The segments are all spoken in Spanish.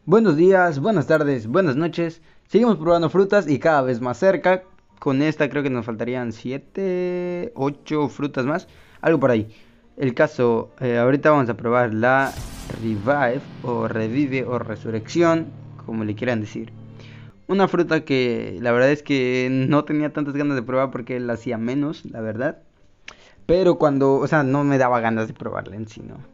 Buenos días, buenas tardes, buenas noches. Seguimos probando frutas y cada vez más cerca. Con esta creo que nos faltarían 7, 8 frutas más. Algo por ahí. El caso, ahorita vamos a probar la Revive o Revive o Resurrección, como le quieran decir. Una fruta que la verdad es que no tenía tantas ganas de probar porque la hacía menos, la verdad. Pero cuando, o sea, no me daba ganas de probarla en sí, ¿no?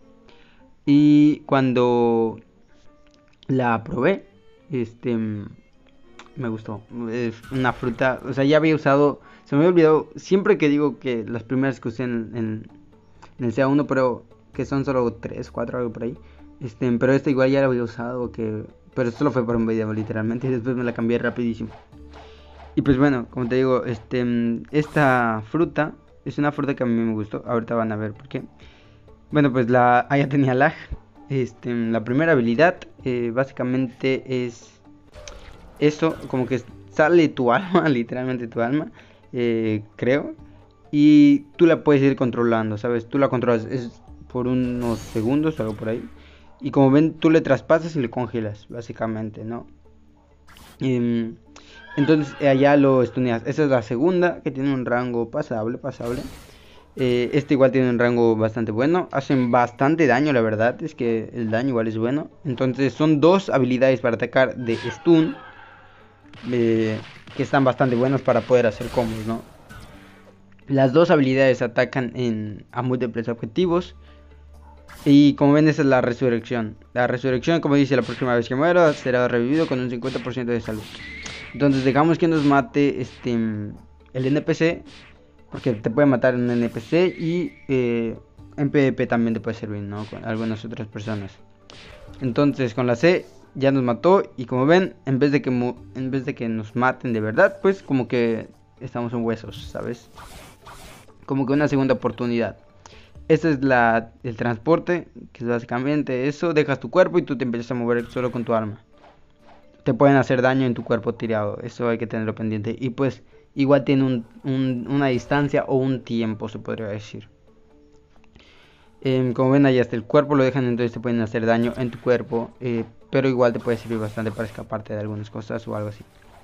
Y cuando la probé, este, me gustó. Es una fruta, o sea, ya había usado, se me había olvidado, siempre que digo que las primeras que usé en el CA1, pero que son solo 3 4 algo por ahí. Pero esta igual ya la había usado, pero solo fue por un video literalmente y después me la cambié rapidísimo. Y pues bueno, como te digo, esta fruta es una fruta que a mí me gustó. Ahorita van a ver por qué. Bueno, pues ya tenía lag. La primera habilidad básicamente es eso, como que sale tu alma, literalmente tu alma, creo. Y tú la puedes ir controlando, ¿sabes? Tú la controlas, es por unos segundos o algo por ahí. Y como ven, tú le traspasas y le congelas, básicamente, ¿no? Em, entonces allá lo stuneas. Esa es la segunda, que tiene un rango pasable. Este igual tiene un rango bastante bueno. Hacen bastante daño, la verdad. Es que el daño igual es bueno. Entonces son dos habilidades para atacar de stun. eh, que están bastante buenos para poder hacer combos, ¿no? Las dos habilidades atacan a múltiples objetivos. Y como ven, esa es la resurrección. La resurrección, como dice, la próxima vez que muera será revivido con un 50% de salud. Entonces dejamos que nos mate el NPC. Porque te puede matar un NPC y en PvP también te puede servir, ¿no? Con algunas otras personas. Entonces con la C ya nos mató y como ven, en vez de que nos maten de verdad, pues como que estamos en huesos, ¿sabes? Como que una segunda oportunidad. Este es el transporte, que es básicamente eso. Dejas tu cuerpo y tú te empiezas a mover solo con tu arma. Te pueden hacer daño en tu cuerpo tirado, eso hay que tenerlo pendiente. Y pues igual tiene una distancia o un tiempo, se podría decir. Como ven, ahí hasta el cuerpo lo dejan, entonces te pueden hacer daño en tu cuerpo. Pero igual te puede servir bastante para escaparte de algunas cosas o algo así.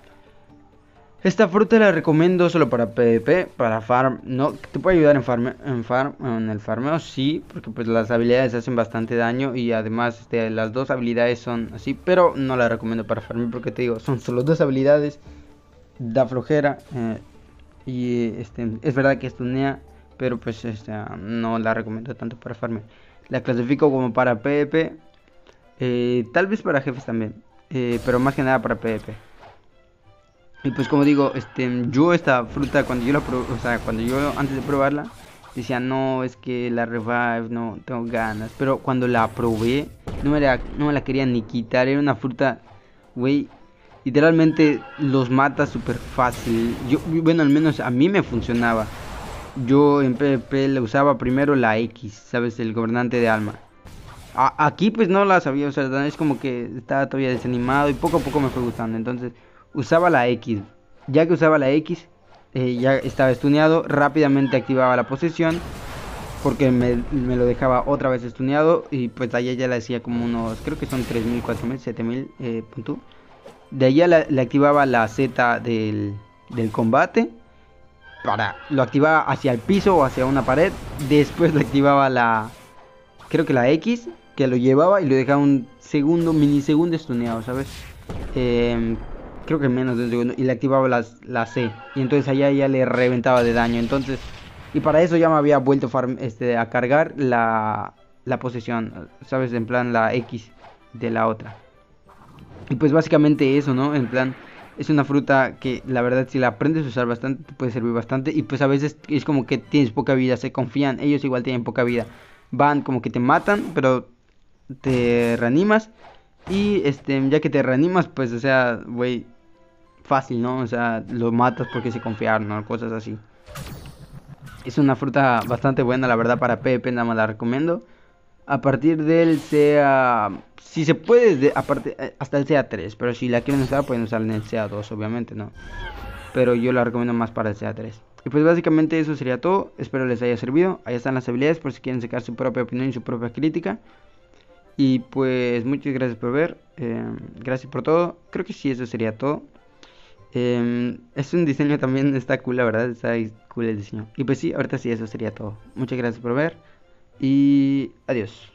Esta fruta la recomiendo solo para PvP, para farm. No, te puede ayudar en el farmeo, sí, porque pues las habilidades hacen bastante daño y además las dos habilidades son así, pero no la recomiendo para farmeo porque te digo, son solo dos habilidades, da flojera y es verdad que stunea, pero pues no la recomiendo tanto para farmeo. La clasifico como para PvP, tal vez para jefes también, pero más que nada para PvP. Y pues como digo, yo esta fruta cuando yo la probé, o sea, cuando yo antes de probarla, decía, no, es que la Revive, no, tengo ganas. Pero cuando la probé, no me la quería ni quitar, era una fruta, güey, literalmente los mata súper fácil. Bueno, al menos a mí me funcionaba. Yo en PvP le usaba primero la X, ¿sabes? El gobernante de alma. Aquí pues no la sabía usar, es como que estaba todavía desanimado y poco a poco me fue gustando. Entonces usaba la X. Ya que usaba la X, ya estaba estuneado, rápidamente activaba la posesión. Porque me lo dejaba otra vez estuneado. Y pues allá ya le hacía como unos, creo que son 3000, 4000, 7000 puntos. De allá le activaba la Z del combate. Lo activaba hacia el piso o hacia una pared. Después le activaba creo que la X, que lo llevaba y lo dejaba un minisegundo estuneado, ¿sabes? Eh, Creo que menos de un segundo. Y le activaba la C. Y entonces allá ya le reventaba de daño. Entonces, y para eso ya me había vuelto a cargar la posesión, ¿sabes? En plan la X de la otra. Y pues básicamente eso, ¿no? En plan, es una fruta que la verdad si la aprendes a usar bastante, te puede servir bastante. Y pues a veces es como que tienes poca vida, se confían, ellos igual tienen poca vida. Van como que te matan, pero te reanimas. Y ya que te reanimas, pues, o sea, güey, fácil, ¿no? O sea, lo matas porque se confiaron, ¿no? Cosas así. Es una fruta bastante buena, la verdad, para PvP, nada más la recomiendo. A partir del CA... Si se puede, hasta el CA3. Pero si la quieren usar, pueden usarla en el CA2, obviamente, ¿no? Pero yo la recomiendo más para el CA3. Y pues básicamente eso sería todo. Espero les haya servido. Ahí están las habilidades por si quieren sacar su propia opinión y su propia crítica. Y pues muchas gracias por ver. Gracias por todo. Creo que sí, eso sería todo. Es un diseño también, está cool, la verdad. Está cool el diseño. Y pues sí, ahorita sí, eso sería todo. Muchas gracias por ver. Y adiós.